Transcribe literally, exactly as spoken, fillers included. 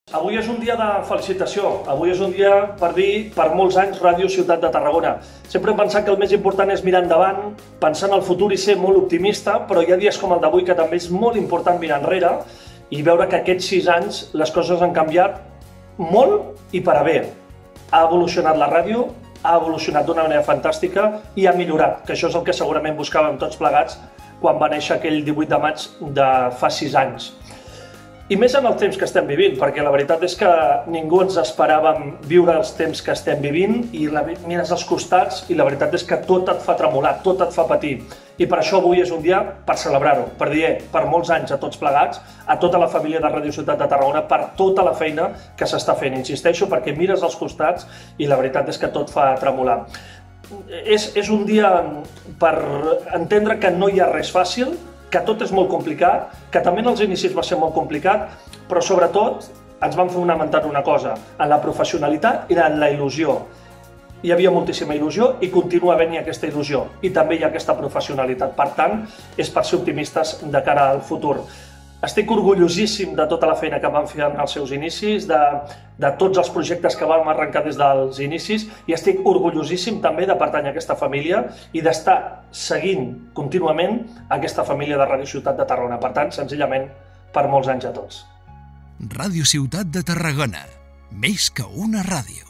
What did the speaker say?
Avui és un dia de felicitació, avui és un dia per dir per molts anys Ràdio Ciutat de Tarragona. Sempre hem pensat que el més important és mirar endavant, pensar en el futur i ser molt optimista, però hi ha dies com el d'avui que també és molt important mirar enrere i veure que aquests sis anys les coses han canviat molt i per a bé. Ha evolucionat la ràdio, ha evolucionat d'una manera fantàstica i ha millorat, que això és el que segurament buscàvem tots plegats quan va néixer aquell divuit de maig de fa sis anys. I més en els temps que estem vivint, perquè la veritat és que ningú ens esperàvem viure els temps que estem vivint i la, mires als costats i la veritat és que tot et fa tremolar, tot et fa patir. I per això avui és un dia per celebrar-ho, per dir per molts anys a tots plegats, a tota la família de Ràdio Ciutat de Tarragona, per tota la feina que s'està fent. Insisteixo, perquè mires als costats i la veritat és que tot fa tremolar. És, és un dia per entendre que no hi ha res fàcil, que tot és molt complicat, que també en els inicis va ser molt complicat, però sobretot ens van fonamentar una cosa, en la professionalitat i en la il·lusió. Hi havia moltíssima il·lusió i continua havent-hi aquesta il·lusió, i també hi ha aquesta professionalitat. Per tant, és per ser optimistes de cara al futur. Estic orgullosíssim de tota la feina que vam fer en els seus inicis, de, de tots els projectes que vam arrencar des dels inicis, i estic orgullosíssim també de pertànyer a aquesta família i d'estar seguint contínuament aquesta família de Ràdio Ciutat de Tarragona. Per tant, senzillament, per molts anys a tots. Ràdio Ciutat de Tarragona, més que una ràdio.